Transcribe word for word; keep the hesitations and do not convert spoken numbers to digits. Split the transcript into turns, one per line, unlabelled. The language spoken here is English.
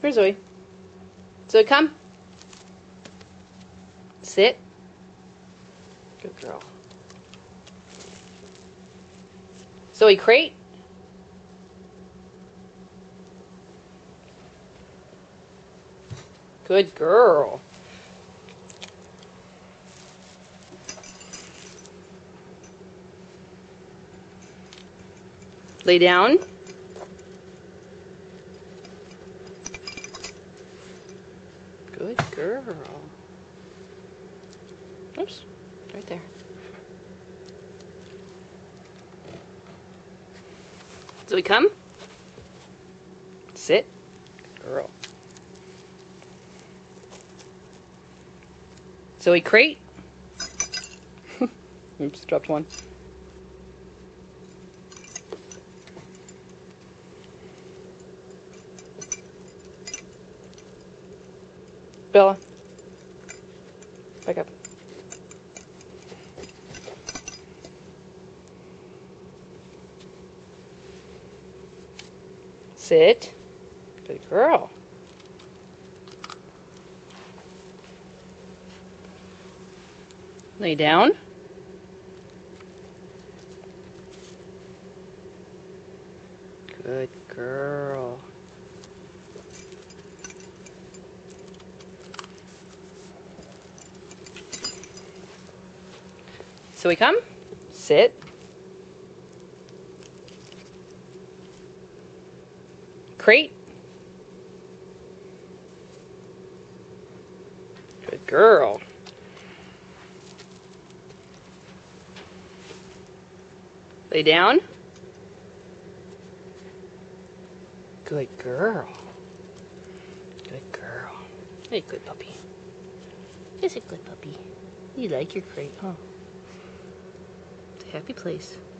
Here, Zoe. Zoe, come. Sit. Good girl. Zoe, crate. Good girl. Lay down. Good girl. Oops, right there. Zoe, come. Sit. Good girl. Zoe, crate. Oops, dropped one. Bella, back up. Sit. Good girl. Lay down. Good girl. So we come, sit, crate, good girl, lay down, good girl, good girl, hey, good puppy, he's a good puppy, you like your crate, huh? It's a happy place.